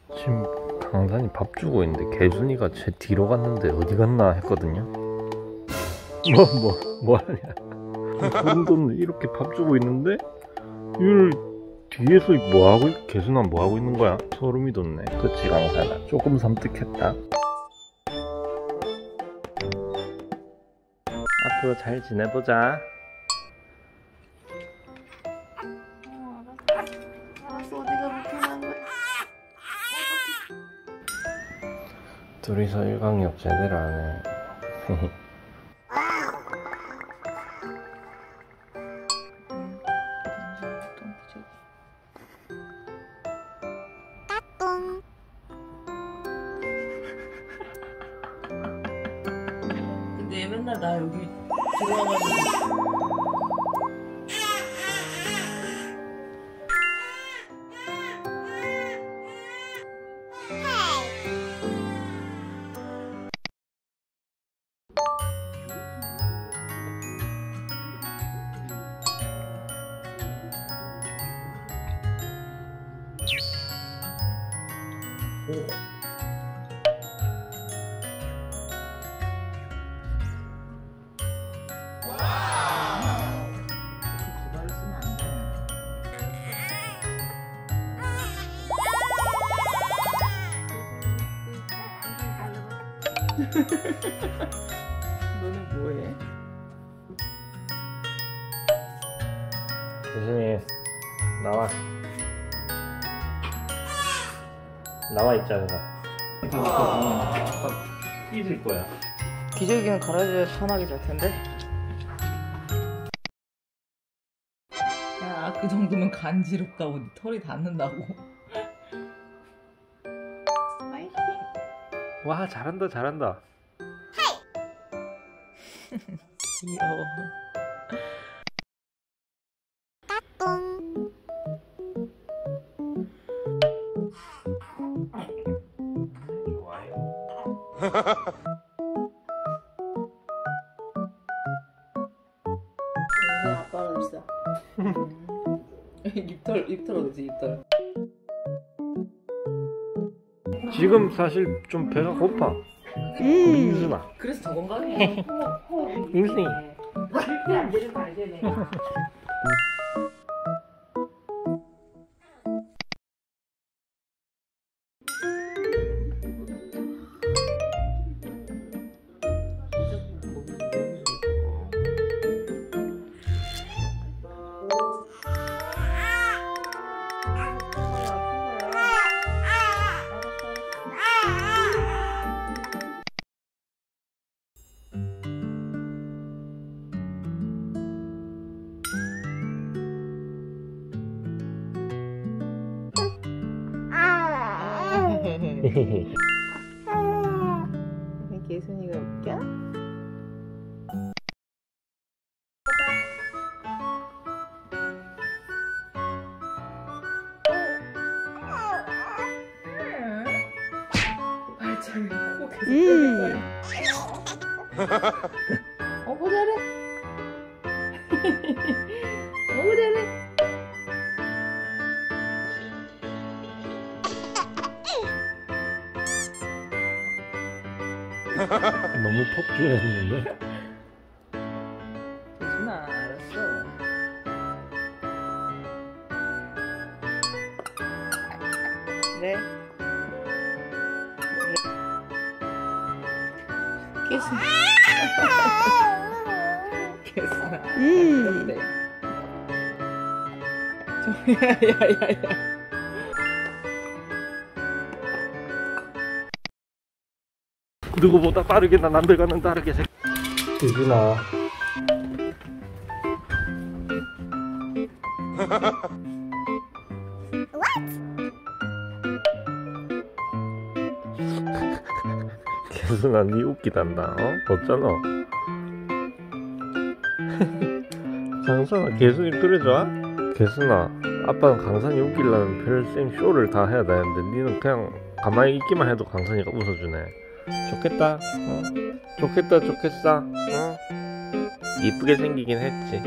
지금 강산이 밥 주고 있는데 개순이가 제 뒤로 갔는데 어디 갔나 했거든요. 뭐 하냐. 소름 돋네. 이렇게 밥 주고 있는데 이를 뒤에서 개순아 뭐 하고 있는 거야? 소름이 돋네. 그치 강산아, 조금 섬뜩했다. 앞으로 잘 지내보자. 알았어, 어디가 불편한 거야? 둘이서 일광욕 제대로 하네. 근데 얘 맨날 나 여기 들어와가지고 너는 뭐해? 개순이 나와 있잖아. 삐질 거야. 기저귀는 갈아줘야 편하게 잘 텐데. 야, 그 정도면 간지럽다고 털이 닿는다고. 와, 잘한다. 귀여워. 아빠는 있어. 입털 어디지, 입털. 지금 사실 좀 배가 고파. 민순아. 그래서 더 건강해. 민순이. 절대 안 되는 거 알지, 내가. 개순이가 웃겨? 발차기 코 계속 때릴 거야. 어머 잘해. 어머 잘해. 너무 폭주했는데? 개순아, 알았어. 네. 개순아. 개순아. 그런데. 야야야야. 누구보다 빠르게 남들과는 다르게 유준아. 개순아, 니 웃기단다. 어쩌노? 강산아, 개순이 그래 좋아? 개순아, 아빠는 강산이 웃기려면 별쌤 쇼를 다 해야 되는데 니는 그냥 가만히 있기만 해도 강산이가 웃어주네. 좋겠다. 좋겠어. 이쁘게 생기긴 했지.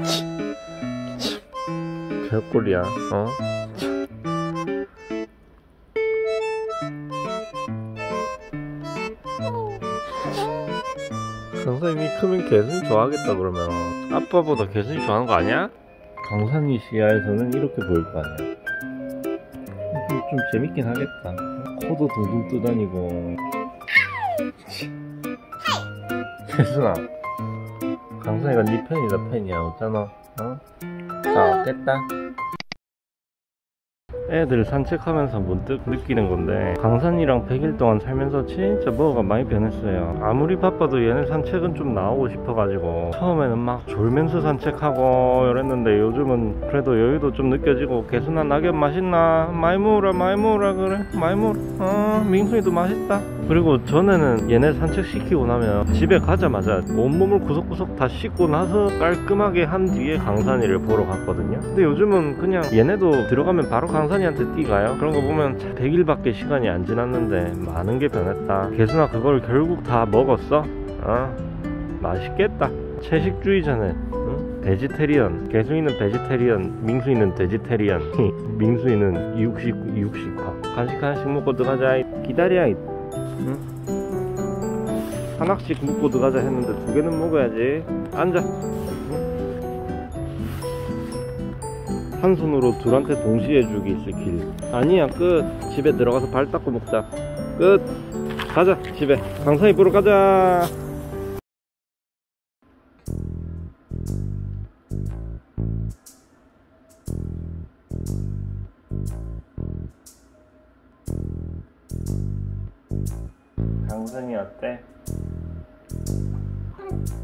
별꼴이야. 강산이 크면 개순이 좋아하겠다. 그러면 아빠보다 개순이 좋아하는 거 아니야? 강산이 시야에서는 이렇게 보일 거 아니야. 좀 재밌긴 하겠다. 코도 둥둥 뜨다니고. 개순아, 강산이가 네 팬이다. 팬이야. 어쩌나? 어? 다 왔겠다. 애들 산책하면서 문득 느끼는 건데, 강산이랑 100일 동안 살면서 진짜 뭐가 많이 변했어요. 아무리 바빠도 얘네 산책은 좀 나오고 싶어가지고 처음에는 막 졸면서 산책하고 이랬는데, 요즘은 그래도 여유도 좀 느껴지고. 개순아, 낙엽 맛있나? 많이 먹으라 그래. 많이 먹으라. 민순이도 맛있다. 그리고 전에는 얘네 산책시키고 나면 집에 가자마자 온몸을 구석구석 다 씻고 나서 깔끔하게 한 뒤에 강산이를 보러 갔거든요. 근데 요즘은 그냥 얘네도 들어가면 바로 강산이한테 뛰가요. 그런 거 보면 100일밖에 시간이 안 지났는데 많은 게 변했다. 개순아, 그걸 결국 다 먹었어? 맛있겠다. 채식주의자네. 응? 베지테리언. 개순이는 베지테리언, 민순이는 돼지테리언. 민순이는 육식파. 간식 하나씩 먹고 들어가자. 기다려. 응? 하나씩 먹고 들어가자 했는데 2개는 먹어야지. 앉아. 응? 한 손으로 둘한테 동시에 주기 스킬. 아니야, 끝. 집에 들어가서 발 닦고 먹자. 끝. 가자, 집에. 강산이 보러 가자. 강산이 어때?